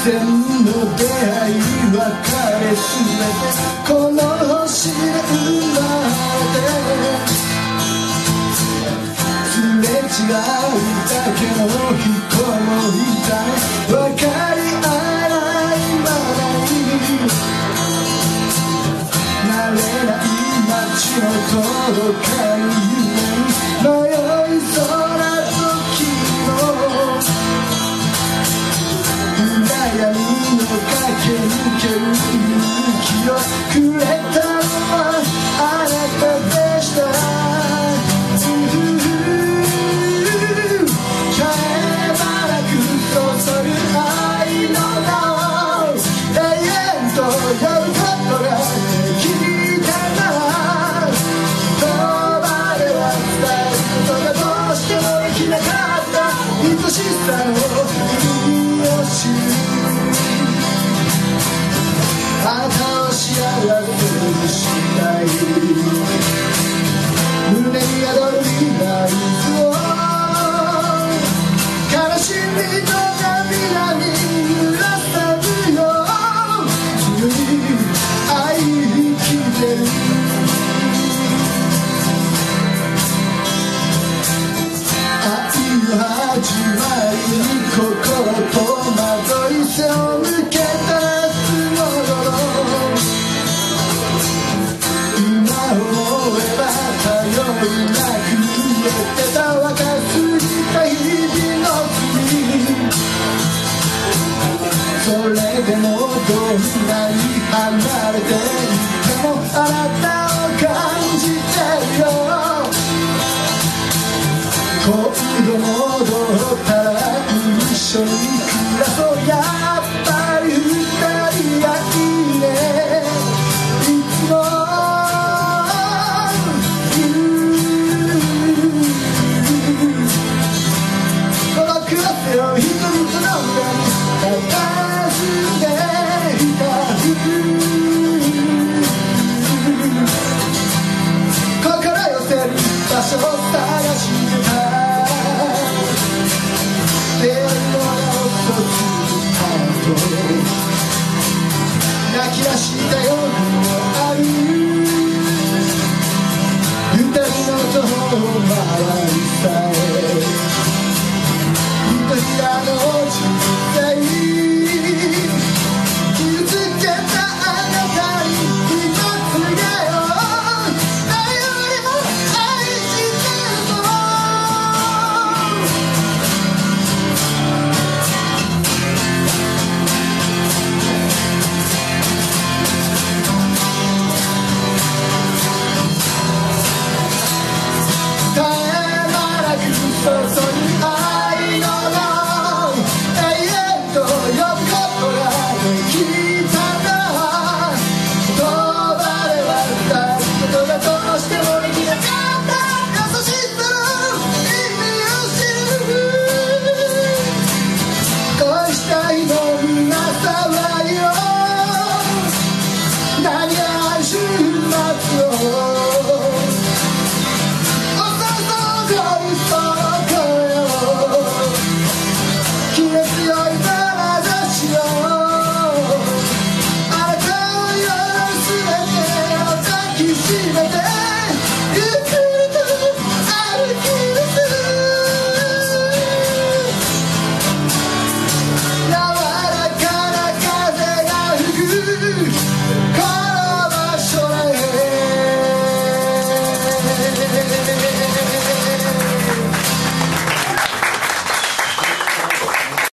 然の出会い別れすべてこの星で生まれてすれ違うだけの人もいた分かり合えないままに慣れない街の届かぬ夢に迷いそうな時の悩みを駆け抜ける勇気をくれたのはあなたでした絶え間なく注ぐ愛の名を永遠と呼ぶことができたな言葉では伝えることがどうしてもできなかった愛しさの意味を知るあなたを幸せにしたい胸に宿る未来を悲しみと涙に濡らせるよ自由に愛生きてる愛の始まり心と惑い背を向けた思えば頼りなく言えてた若すぎた日々の君それでもどんなに離れていてもあなたを感じてるよ今度戻ったら一緒に暮らそうやっぱり二人がいいねいつも人々の裏に佇んでいた心寄せる場所を探してた出会いの名をそつたと泣き出した夜もある二人の遠回りさえあの人生傷つけたあなたに一つ告げよう誰よりも愛してるの絶え間なく注ぐ愛の恋したいの皆さんは